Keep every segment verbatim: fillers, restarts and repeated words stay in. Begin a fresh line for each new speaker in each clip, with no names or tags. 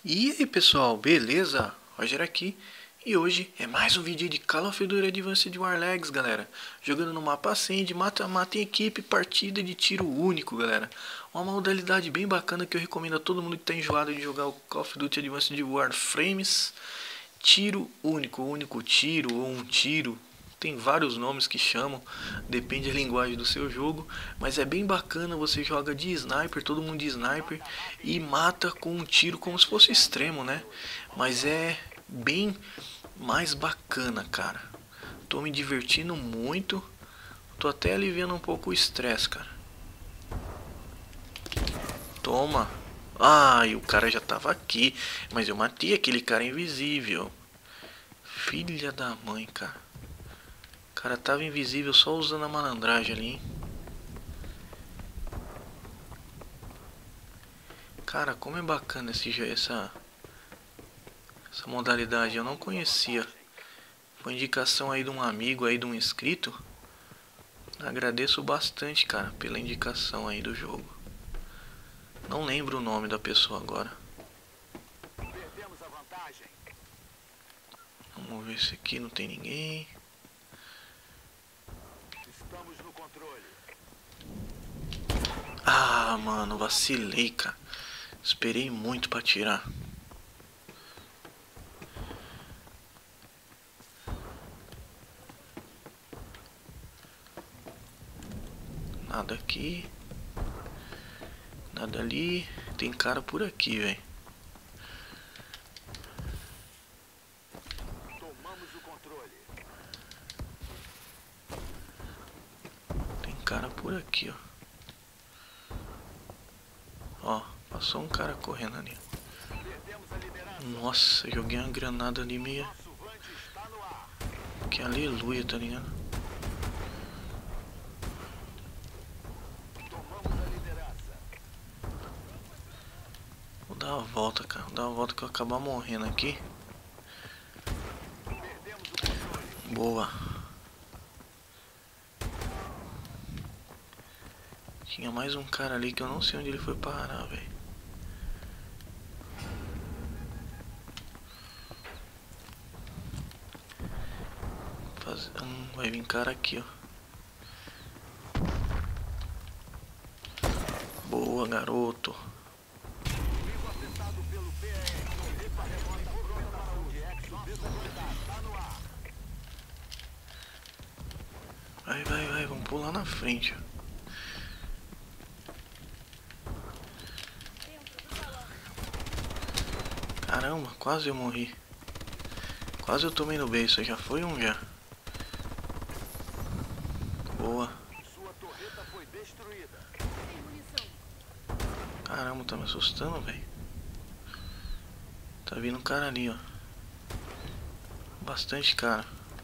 E aí pessoal, beleza? Roger aqui e hoje é mais um vídeo de Call of Duty Advanced Warlegs, galera. Jogando no mapa assim de mata-mata em equipe, partida de tiro único, galera. Uma modalidade bem bacana que eu recomendo a todo mundo que está enjoado de jogar o Call of Duty Advanced Warframes. Tiro único, único tiro ou um tiro. Tem vários nomes que chamam, depende da linguagem do seu jogo, mas é bem bacana. Você joga de sniper, todo mundo de sniper, e mata com um tiro como se fosse extremo, né? Mas é bem mais bacana, cara. Tô me divertindo muito, tô até aliviando um pouco o estresse, cara. Toma. Ai, o cara já tava aqui, mas eu matei aquele cara invisível. Filha da mãe, cara. O cara tava invisível só usando a malandragem ali, hein? Cara, como é bacana esse, essa, essa modalidade, eu não conhecia. Foi indicação aí de um amigo aí, de um inscrito. Agradeço bastante, cara, pela indicação aí do jogo. Não lembro o nome da pessoa agora. Vamos ver se aqui não tem ninguém. Ah, mano, vacilei, cara. Esperei muito pra tirar. Nada aqui. Nada ali. Tem cara por aqui, velho. Tem cara por aqui, ó. Ó, passou um cara correndo ali. Nossa, joguei uma granada ali meia. Que aleluia, tá ligado? Vou dar uma volta, cara. Vou dar uma volta que eu acabar morrendo aqui. Boa. Tinha mais um cara ali que eu não sei onde ele foi parar, velho. Faz... Hum, vai vir cara aqui, ó. Boa, garoto. Vai, vai, vai. Vamos pular na frente, ó. Caramba, quase eu morri. Quase eu tomei no beiço, já foi um já. Boa. Caramba, tá me assustando, velho. Tá vindo um cara ali, ó. Bastante cara.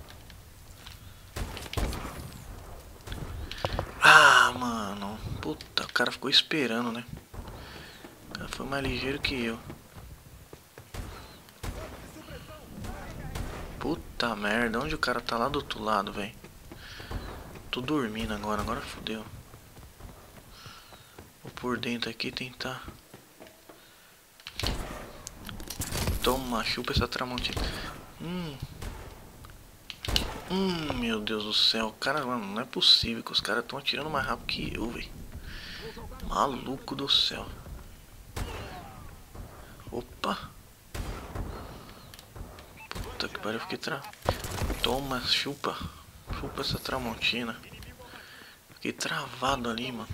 Ah, mano. Puta, o cara ficou esperando, né? O cara foi mais ligeiro que eu. Puta merda, onde o cara tá lá do outro lado, velho? Tô dormindo agora, agora fodeu. Vou por dentro aqui tentar. Toma, chupa essa tramontina. Hum. Hum, meu Deus do céu. Cara, mano, não é possível que os caras estão atirando mais rápido que eu, velho. Maluco do céu. Opa. Puta que pariu, eu fiquei tra... Toma, chupa. Chupa essa tramontina. Fiquei travado ali, mano.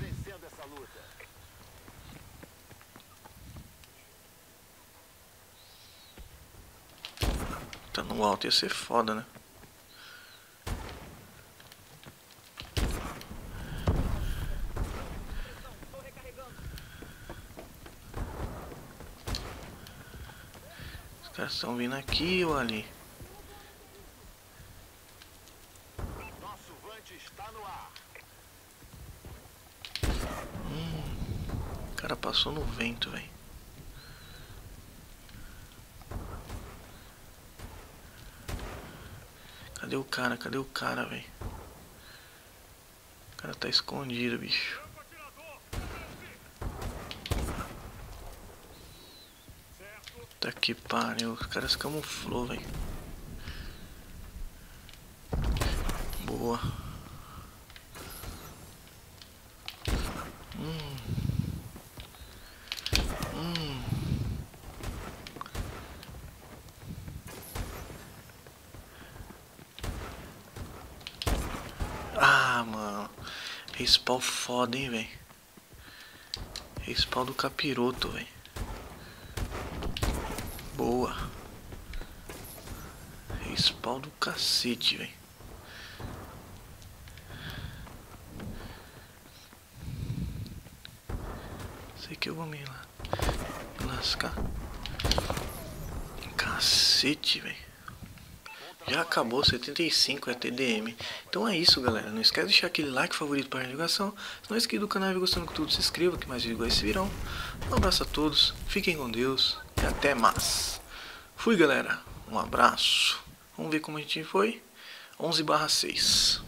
Tá no alto, ia ser foda, né? Os caras estão vindo aqui ou ali? Hum, o cara passou no vento, velho. Cadê o cara? Cadê o cara, velho? O cara tá escondido, bicho. Tá que pariu. Os caras camuflou, velho. Boa. Hum. Hum. Ah, mano. Respawn foda, hein, velho. Respawn do capiroto, velho. Boa. Respawn do cacete, velho. Sei que eu vou me lá lascar. Cacete, velho. Já acabou, setenta e cinco é T D M. Então é isso, galera. Não esquece de deixar aquele like favorito para a divulgação. Se não é inscrito no canal e gostando de tudo, se inscreva que mais vídeos esse virão. Um abraço a todos, fiquem com Deus e até mais. Fui, galera. Um abraço. Vamos ver como a gente foi. onze barra seis.